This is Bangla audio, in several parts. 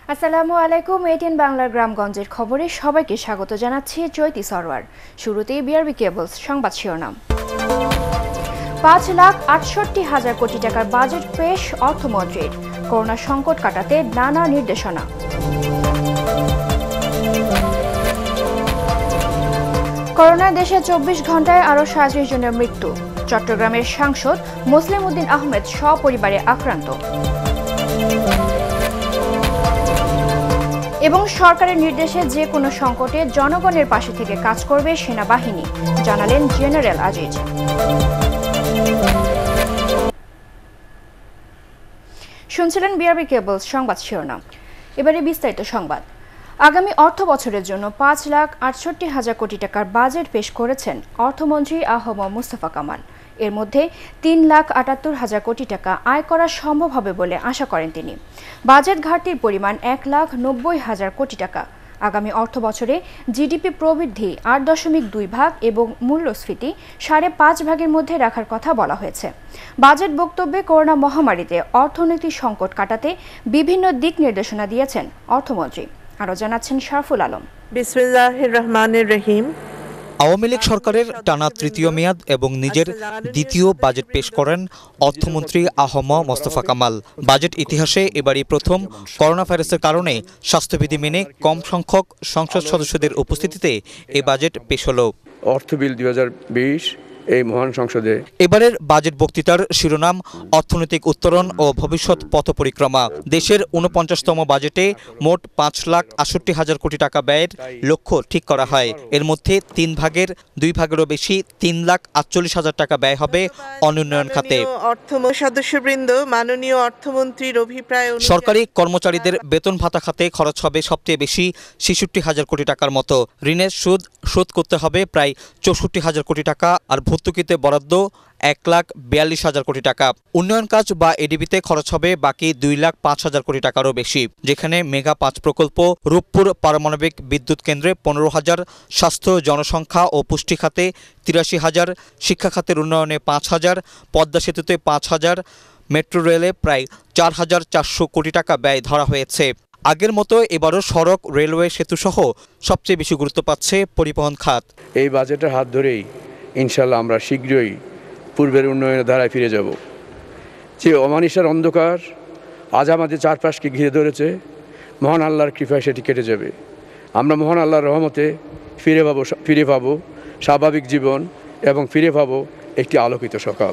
আসসালামু আলাইকুম। এটিএন বাংলার গ্রামগঞ্জের খবরে সবাইকে স্বাগত জানাচ্ছি চৈতি সরওয়ার। শুরুতেই বিআরবি কেবলস সংবাদ শিরোনাম। 5,68,000 কোটি টাকার বাজেট পেশ অর্থমন্ত্রীর, করোনা সংকট কাটাতে নানা নির্দেশনা। করোনায় দেশে 24 ঘন্টায় আরও 37 জনের মৃত্যু। চট্টগ্রামের সাংসদ মুসলিম উদ্দিন আহমেদ সপরিবারে আক্রান্ত। এবং সরকারের নির্দেশে যে কোনো সংকটে জনগণের পাশে থেকে কাজ করবে সেনাবাহিনী, জানালেন জেনারেল আজিজ। শুনছিলেন বিআরবি কেবলস সংবাদ শিরোনাম। এবারে বিস্তারিত সংবাদ। আগামী অর্থ বছরের জন্য 5,68,000 কোটি টাকার বাজেট পেশ করেছেন অর্থমন্ত্রী আ.হ.ম মুস্তফা কামাল। এর মধ্যে 3,78,000 কোটি টাকা আয় করা সম্ভব হবে বলে আশা করেন তিনি। বাজেট ঘাটতির পরিমাণ 1,90,000 কোটি টাকা। আগামী অর্থ বছরে জিডিপি প্রবৃদ্ধি 8.2 এবং মূল্যস্ফীতি 5.5 মধ্যে রাখার কথা বলা হয়েছে। বাজেট বক্তব্যে করোনা মহামারীতে অর্থনৈতিক সংকট কাটাতে বিভিন্ন দিক নির্দেশনা দিয়েছেন অর্থমন্ত্রী। আরও জানাচ্ছেন শারফুল আলম। বিসমিল্লাহির রহমানির রহিম। আওয়ামী লীগ সরকারের টানা তৃতীয় মেয়াদ এবং নিজের দ্বিতীয় বাজেট পেশ করেন অর্থমন্ত্রী আ.হ.ম মোস্তফা কামাল। বাজেট ইতিহাসে এবারই প্রথম করোনা ভাইরাসের কারণে স্বাস্থ্যবিধি মেনে কম সংখ্যক সংসদ সদস্যদের উপস্থিতিতে এই বাজেট পেশ হলো। অর্থ বিল 2020 এই মহান সংসদে এবারের বাজেট বক্তৃতার শিরোনাম অর্থনৈতিক উত্তরণ ও ভবিষ্যৎ পথ পরিক্রমা। দেশের 49তম বাজেটে মোট 5,68,000 কোটি টাকা ব্যয়ের লক্ষ্য ঠিক করা হয়। এর মধ্যে 3 ভাগের 2 ভাগেরও বেশি 3,48,000 টাকা ব্যয় হবে অনুন্নয়ন খাতে। সদস্যবৃন্দ, মাননীয় অর্থমন্ত্রীর অভিপ্রায় সরকারি কর্মচারীদের বেতন ভাতা খাতে খরচ হবে সবচেয়ে বেশি 66,000 কোটি টাকার মতো। ঋণের সুদ শোধ করতে হবে প্রায় 64,000 কোটি টাকা, আর ভর্তুকিতে বরাদ্দ 1,42,000 কোটি টাকা। উন্নয়ন কাজ বা এডিবিতে খরচ হবে বাকি 2,05,000 কোটি টাকারও বেশি, যেখানে মেগা 5 প্রকল্প, রূপপুর পারমাণবিক বিদ্যুৎ কেন্দ্রে 15,000, স্বাস্থ্য, জনসংখ্যা ও পুষ্টি খাতে 83,000, শিক্ষা খাতের উন্নয়নে 5,000, পদ্মা সেতুতে 5,000, মেট্রো রেলে প্রায় 4,400 কোটি টাকা ব্যয় ধরা হয়েছে। আগের মতো এবারও সড়ক, রেলওয়ে, সেতুসহ সবচেয়ে বেশি গুরুত্ব পাচ্ছে পরিবহন খাত। এই বাজেটের হাত ধরেই ইনশাল্লাহ আমরা শীঘ্রই পূর্বের উন্নয়নের ধারায় ফিরে যাব। যে অমানিসার অন্ধকার আজ আমাদের চারপাশকে ঘিরে ধরেছে, মহান আল্লাহর কৃপায় সেটি কেটে যাবে। আমরা মহান আল্লাহর রহমতে ফিরে পাবো স্বাভাবিক জীবন এবং ফিরে পাবো একটি আলোকিত সকাল।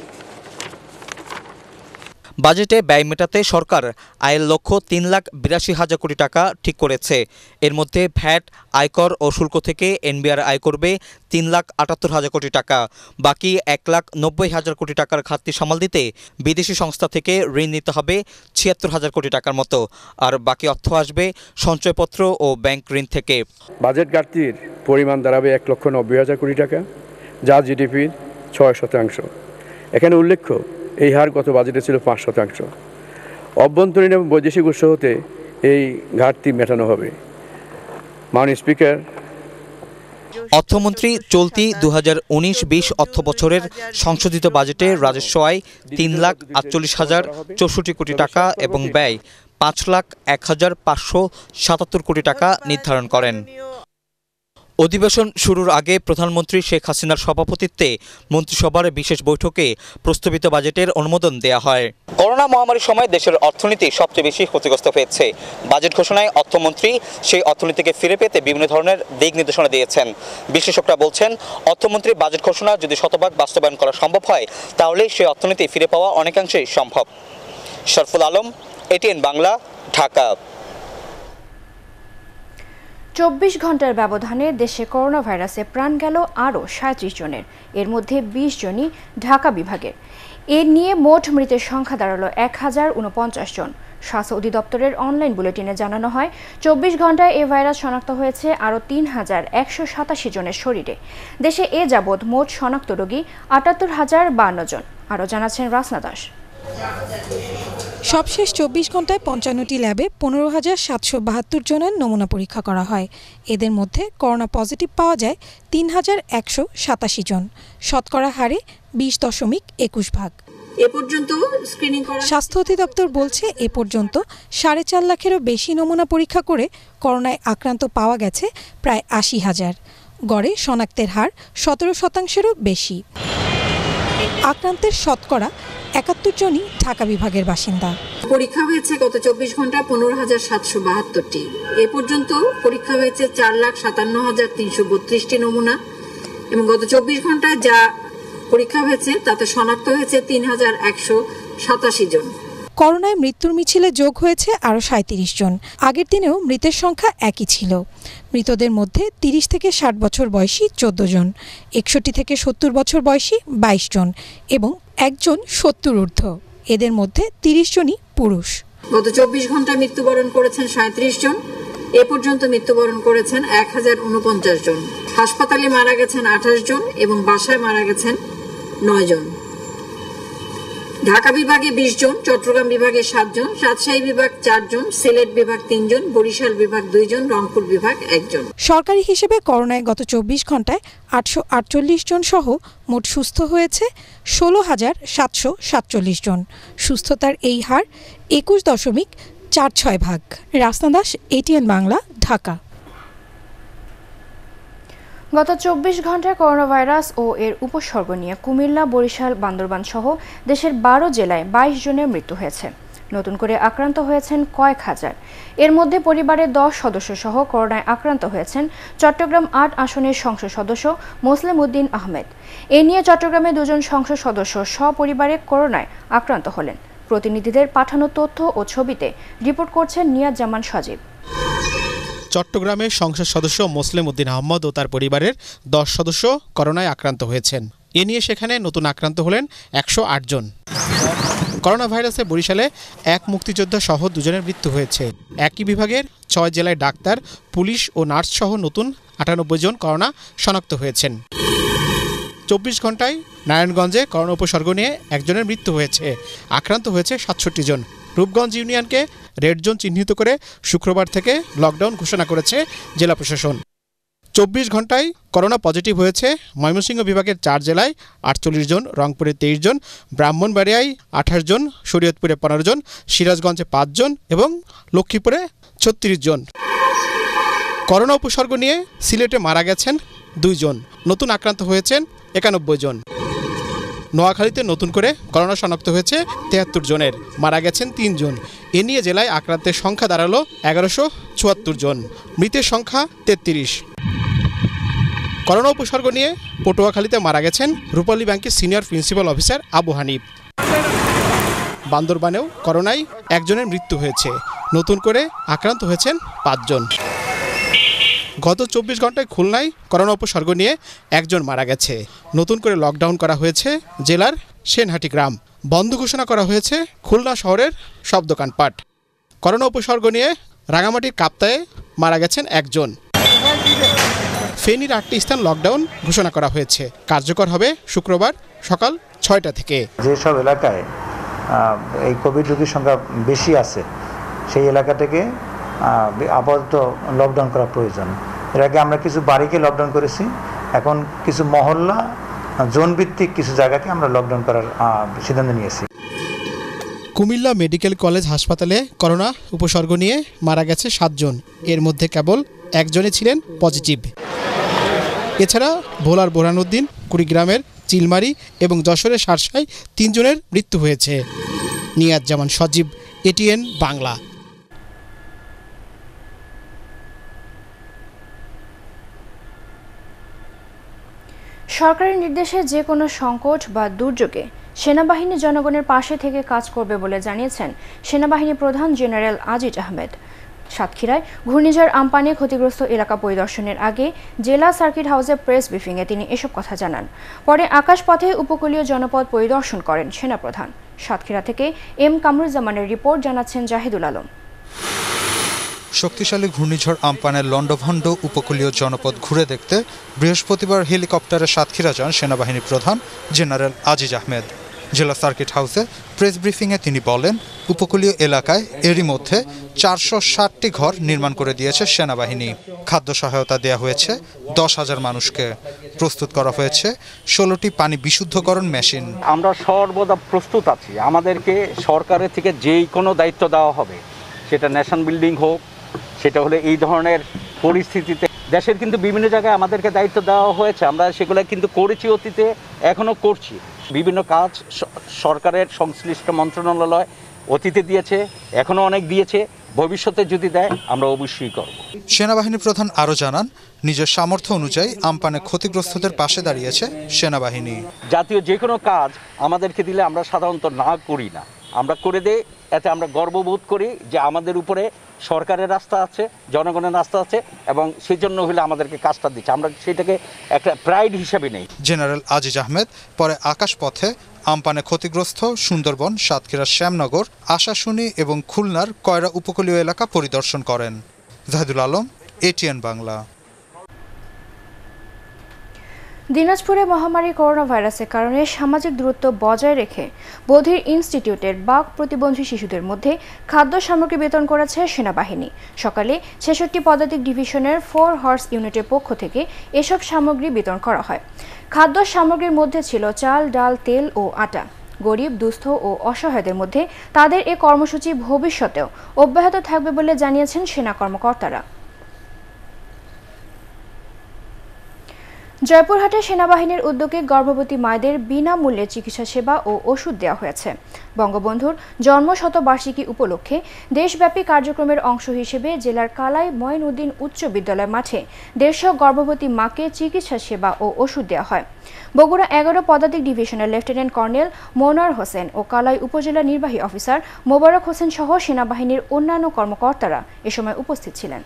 বাজেটে ব্যয় মেটাতে সরকার আয়ের লক্ষ্য 3,82,000 কোটি টাকা ঠিক করেছে। এর মধ্যে ভ্যাট, আয়কর ও শুল্ক থেকে এনবিআর আয় করবে 3,78,000 কোটি টাকা। বাকি 1,90,000 কোটি টাকার ঘাটতি সামাল দিতে বিদেশি সংস্থা থেকে ঋণ নিতে হবে 76,000 কোটি টাকার মতো, আর বাকি অর্থ আসবে সঞ্চয়পত্র ও ব্যাংক ঋণ থেকে। বাজেট ঘাটতির পরিমাণ দাঁড়াবে 1,90,000 কোটি টাকা, যা জিডিপির 6%। এখানে উল্লেখ্য, এই হার গত বাজেটে ছিল 5%। অভ্যন্তরীণ এবং বৈদেশিক উৎস হতে এই ঘাটতি মেটানো হবে। মাননীয় স্পিকার, অর্থমন্ত্রী চলতি 2019-20 অর্থ বছরের সংশোধিত বাজেটে রাজস্ব আয় 3,48,064 কোটি টাকা এবং ব্যয় 5,01,577 কোটি টাকা নির্ধারণ করেন। অধিবেশন শুরুর আগে প্রধানমন্ত্রী শেখ হাসিনার সভাপতিত্বে মন্ত্রিসভার বিশেষ বৈঠকে প্রস্তাবিত বাজেটের অনুমোদন দেয়া হয়। করোনা মহামারীর সময় দেশের অর্থনীতি সবচেয়ে বেশি ক্ষতিগ্রস্ত হয়েছে। বাজেট ঘোষণায় অর্থমন্ত্রী সেই অর্থনীতিকে ফিরে পেতে বিভিন্ন ধরনের দিক নির্দেশনা দিয়েছেন। বিশ্লেষকরা বলছেন, অর্থমন্ত্রী বাজেট ঘোষণা যদি শতভাগ বাস্তবায়ন করা সম্ভব হয়, তাহলে সেই অর্থনীতি ফিরে পাওয়া অনেকাংশেই সম্ভব। শারফুল আলম, এটিএন বাংলা, ঢাকা। 24 ঘন্টার ব্যবধানে দেশে করোনা ভাইরাসে প্রাণ গেল আরও 37 জনের। এর মধ্যে 20 জনই ঢাকা বিভাগের। এ নিয়ে মোট মৃতের সংখ্যা দাঁড়ালো 1,049 জন। স্বাস্থ্য অধিদপ্তরের অনলাইন বুলেটিনে জানানো হয়, 24 ঘন্টায় এ ভাইরাস শনাক্ত হয়েছে আরও 3,187 জনের শরীরে। দেশে এ যাবৎ মোট শনাক্ত রোগী 78,052 জন। আরও জানাচ্ছেন রাসনা দাস। সবশেষ 24 ঘন্টায় 55টি ল্যাবে 15,772 জনের নমুনা পরীক্ষা করা হয়। এদের মধ্যে করোনা পজিটিভ পাওয়া যায় 3,187 জন, শতকরা হারে 20.21%। এ পর্যন্ত স্ক্রিনিং করা। স্বাস্থ্য অধিদপ্তর বলছে এ পর্যন্ত 4.5 লাখেরও বেশি নমুনা পরীক্ষা করে করোনায় আক্রান্ত পাওয়া গেছে প্রায় 80,000। গড়ে শনাক্তের হার 17%-এরও বেশি। আক্রান্তের শতকরা 71 জনই ঢাকা বিভাগের বাসিন্দা। পরীক্ষা হয়েছে গত 24 ঘন্টায় 15,772টি। এ পর্যন্ত পরীক্ষা হয়েছে 4,57,332টি নমুনা এবং গত 24 ঘন্টায় যা পরীক্ষা হয়েছে তাতে শনাক্ত হয়েছে 3,187 জন। করোনায় মৃত্যুর মিছিলে যোগ হয়েছে আরও 37 জন। আগের দিনেও মৃতের সংখ্যা একই ছিল। মৃতদের মধ্যে 30 থেকে 60 বছর বয়সী 14 জন, 61 থেকে 70 বছর বয়সী 22 জন এবং একজন 70 ঊর্ধ্ব। এদের মধ্যে 30 জনই পুরুষ। গত 24 ঘন্টায় মৃত্যুবরণ করেছেন 37 জন। এ পর্যন্ত মৃত্যুবরণ করেছেন 1049 জন। হাসপাতালে মারা গেছেন 28 জন এবং বাসায় মারা গেছেন 9 জন। ঢাকা বিভাগে 20 জন, চট্টগ্রাম বিভাগে 7 জন, রাজশাহী বিভাগ 4 জন, সিলেট বিভাগ 3 জন, বরিশাল বিভাগ 2 জন, রংপুর বিভাগ 1 জন। সরকারি হিসেবে করোনায় গত 24 ঘন্টায় 848 জন সহ মোট সুস্থ হয়েছে 16,747 জন। সুস্থতার এই হার 21.46%। রাসনা দাস, ATN বাংলা, ঢাকা। গত 24 ঘন্টায় করোনা ভাইরাস ও এর উপসর্গ নিয়ে কুমিল্লা, বরিশাল, বান্দরবান সহ দেশের 12 জেলায় 22 জনের মৃত্যু হয়েছে। নতুন করে আক্রান্ত হয়েছেন কয়েক হাজার। এর মধ্যে পরিবারের 10 সদস্য সহ করোনায় আক্রান্ত হয়েছেন চট্টগ্রাম 8 আসনের সংসদ সদস্য মোসলেম উদ্দিন আহমেদ। এ নিয়ে চট্টগ্রামে 2 জন সংসদ সদস্য সপরিবারে করোনায় আক্রান্ত হলেন। প্রতিনিধিদের পাঠানো তথ্য ও ছবিতে রিপোর্ট করছেন নিয়াজ জামান সজীব। চট্টগ্রামের সংসদ সদস্য মোসলেম উদ্দিন আহমদ ও তার পরিবারের 10 সদস্য করোনায় আক্রান্ত হয়েছেন। এ নিয়ে সেখানে নতুন আক্রান্ত হলেন 108 জন। করোনা ভাইরাসে বরিশালে এক মুক্তিযোদ্ধা সহ 2 জনের মৃত্যু হয়েছে। একই বিভাগের 6 জেলায় ডাক্তার, পুলিশ ও নার্স সহ নতুন 98 জন করোনা শনাক্ত হয়েছেন। 24 ঘন্টায় নারায়ণগঞ্জে করোনা উপসর্গ নিয়ে 1 জনের মৃত্যু হয়েছে। আক্রান্ত হয়েছে 67 জন। রূপগঞ্জ ইউনিয়নকে রেড জোন চিহ্নিত করে শুক্রবার থেকে লকডাউন ঘোষণা করেছে জেলা প্রশাসন। 24 ঘন্টায় করোনা পজিটিভ হয়েছে ময়মনসিংহ বিভাগের 4 জেলায় 48 জন, রংপুরে 23 জন, ব্রাহ্মণবাড়িয়ায় 28 জন, শরীয়তপুরে 15 জন, সিরাজগঞ্জে 5 জন এবং লক্ষ্মীপুরে 36 জন। করোনা উপসর্গ নিয়ে সিলেটে মারা গেছেন 2 জন। নতুন আক্রান্ত হয়েছেন 91 জন। নোয়াখালীতে নতুন করে করোনা শনাক্ত হয়েছে 73 জনের, মারা গেছেন 3 জন। এ নিয়ে জেলায় আক্রান্তের সংখ্যা দাঁড়ালো 1174 জন, মৃতের সংখ্যা 33। করোনা উপসর্গ নিয়ে পটুয়াখালীতে মারা গেছেন রূপালী ব্যাংকের senior principal officer Abu Hanif. বান্দরবানেও করোনায় 1 জনের মৃত্যু হয়েছে। নতুন করে আক্রান্ত হয়েছেন 5 জন। গত 24 ঘন্টায় খুলনায় করোনা উপসর্গ নিয়ে 1 জন মারা গেছে। নতুন করে লকডাউন করা হয়েছে জেলার সেনহাটি গ্রাম। বন্ধ ঘোষণা করা হয়েছে খুলনা শহরের সব দোকানপাট। করোনা উপসর্গ নিয়ে রাঙামাটির কাপ্তায়ে মারা গেছেন 1 জন। ফেনীর 8টি স্থান লকডাউন ঘোষণা করা হয়েছে। কার্যকর হবে শুক্রবার সকাল 6টা থেকে। যেসব এলাকায় এই কোভিড রোগীর সংখ্যা বেশি আছে সেই এলাকা থেকে আপাতত লকডাউন করা প্রয়োজন। এর আগে আমরা কিছু বাড়িকে লকডাউন করেছি, এখন কিছু মহল্লা জোনভিত্তিক কিছু জায়গাকে আমরা লকডাউন করার সিদ্ধান্ত নিয়েছি। কুমিল্লা মেডিকেল কলেজ হাসপাতালে করোনা উপসর্গ নিয়ে মারা গেছে 7 জন। এর মধ্যে কেবল 1 জনই ছিলেন পজিটিভ। এছাড়া ভোলার বোরহানুদ্দিন, কুড়িগ্রামের চিলমারি এবং যশোরের শার্শায় 3 জনের মৃত্যু হয়েছে। নিয়াজ জামান সজীব, ATN বাংলা। সরকারের নির্দেশে যে কোনো সংকট বা দুর্যোগে সেনাবাহিনী জনগণের পাশে থেকে কাজ করবে বলে জানিয়েছেন সেনাবাহিনী প্রধান জেনারেল আজিজ আহমেদ। সাতক্ষীরায় ঘূর্ণিঝড় আম্পানে ক্ষতিগ্রস্ত এলাকা পরিদর্শনের আগে জেলা সার্কিট হাউসে প্রেস ব্রিফিংয়ে তিনি এসব কথা জানান। পরে আকাশপথে উপকূলীয় জনপদ পরিদর্শন করেন সেনাপ্রধান। সাতক্ষীরা থেকে M কামরুজ্জামানের রিপোর্ট, জানাচ্ছেন জাহিদুল আলম। শক্তিশালী ঘূর্ণিঝড় আম্পানের লন্ডভন্ড উপকূলীয় জনপদ ঘুরে দেখতে বৃহস্পতিবার হেলিকপ্টারে সাতক্ষীরা যান সেনাবাহিনী প্রধান জেনারেল আজিজ আহমেদ। জেলা সার্কিট হাউসে প্রেস ব্রিফিংয়ে তিনি বলেন, উপকূলীয় এলাকায় এরই মধ্যে 460টি ঘর নির্মাণ করে দিয়েছে সেনাবাহিনী। খাদ্য সহায়তা দেওয়া হয়েছে 10,000 মানুষকে। প্রস্তুত করা হয়েছে 16টি পানি বিশুদ্ধকরণ মেশিন। আমরা সর্বদা প্রস্তুত আছি। আমাদেরকে সরকারের থেকে যেই কোনো দায়িত্ব দেওয়া হবে, সেটা ন্যাশন বিল্ডিং হোক, সেটা হলে এই ধরনের পরিস্থিতিতে দেশের কিন্তু বিভিন্ন জায়গায় আমাদেরকে দায়িত্ব দেওয়া হয়েছে। আমরা সেগুলো কিন্তু করেছি অতীতে, এখনও করছি। বিভিন্ন কাজ সরকারের সংশ্লিষ্ট মন্ত্রণালয় অতীতে দিয়েছে, এখনও অনেক দিয়েছে, ভবিষ্যতে যদি দেয় আমরা অবশ্যই করব। সেনাবাহিনী প্রধান আরও জানান, নিজের সামর্থ্য অনুযায়ী আমপানে ক্ষতিগ্রস্তদের পাশে দাঁড়িয়েছে সেনাবাহিনী। জাতীয় যে কোনো কাজ আমাদেরকে দিলে আমরা সাধারণত না করি না, আমরা করে দেই। এতে আমরা গর্ববোধ করি যে আমাদের উপরে সরকারের রাস্তা আছে, জনগণের রাস্তা আছে, এবং সেই জন্য হলে আমাদেরকে কাজটা দিচ্ছে। আমরা সেটাকে একটা প্রাইড হিসাবে নেই। জেনারেল আজিজ আহমেদ পরে আকাশপথে আমপানে ক্ষতিগ্রস্ত সুন্দরবন, সাতক্ষীরার শ্যামনগর, আশাশুনি এবং খুলনার কয়রা উপকূলীয় এলাকা পরিদর্শন করেন। জাহিদুল আলম, এটিএন বাংলা। দিনাজপুরে মহামারী করোনা ভাইরাসের কারণে সামাজিক দূরত্ব বজায় রেখে বধির ইনস্টিটিউটের বাক প্রতিবন্ধী শিশুদের মধ্যে খাদ্য সামগ্রী বিতরণ করেছে সেনাবাহিনী। সকালে 66 পদাতিক ডিভিশনের 4 হর্স ইউনিটের পক্ষ থেকে এসব সামগ্রী বিতরণ করা হয়। খাদ্য সামগ্রীর মধ্যে ছিল চাল, ডাল, তেল ও আটা। গরিব, দুস্থ ও অসহায়দের মধ্যে তাদের এ কর্মসূচি ভবিষ্যতেও অব্যাহত থাকবে বলে জানিয়েছেন সেনা কর্মকর্তারা। জয়পুরহাটে সেনাবাহিনীর উদ্যোগে গর্ভবতী মায়েদের বিনামূল্যে চিকিৎসা সেবা ও ওষুধ দেওয়া হয়েছে। বঙ্গবন্ধুর জন্মশতবার্ষিকী উপলক্ষে দেশব্যাপী কার্যক্রমের অংশ হিসেবে জেলার কালাই মঈনউদ্দিন উচ্চ বিদ্যালয় মাঠে 150 গর্ভবতী মাকে চিকিৎসা সেবা ও ওষুধ দেওয়া হয়। বগুড়া 11 পদাতিক ডিভিশনের লেফটেন্যান্ট কর্নেল মনোয়ার হোসেন ও কালাই উপজেলা নির্বাহী অফিসার মোবারক হোসেন সহ সেনাবাহিনীর অন্যান্য কর্মকর্তারা এ সময় উপস্থিত ছিলেন।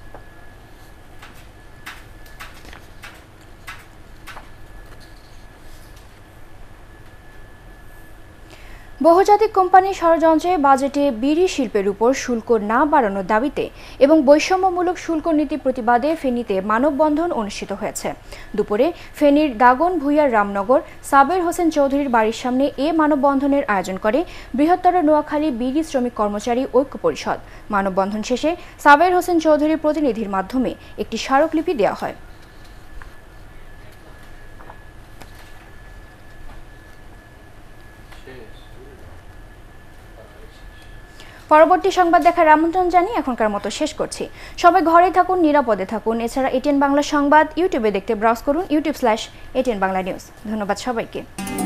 বহুজাতিক কোম্পানি ষড়যন্ত্রে বাজেটে বিড়ি শিল্পের উপর শুল্ক না বাড়ানোর দাবিতে এবং বৈষম্যমূলক শুল্ক নীতি প্রতিবাদে ফেনীতে মানববন্ধন অনুষ্ঠিত হয়েছে। দুপুরে ফেনীর দাগন ভূঁইয়ার রামনগর সাবের হোসেন চৌধুরীর বাড়ির সামনে এ মানববন্ধনের আয়োজন করে বৃহত্তর নোয়াখালী বিড়ি শ্রমিক কর্মচারী ঐক্য পরিষদ। মানববন্ধন শেষে সাবের হোসেন চৌধুরীর প্রতিনিধির মাধ্যমে একটি স্মারকলিপি দেওয়া হয়। পরবর্তী সংবাদ দেখার আমন্ত্রণ জানিয়ে এখনকার মতো শেষ করছি। সবাই ঘরে থাকুন, নিরাপদে থাকুন। এছাড়া এটিএন বাংলা সংবাদ ইউটিউবে দেখতে ব্রাউজ করুন youtube/ATN Bangla News। ধন্যবাদ সবাইকে।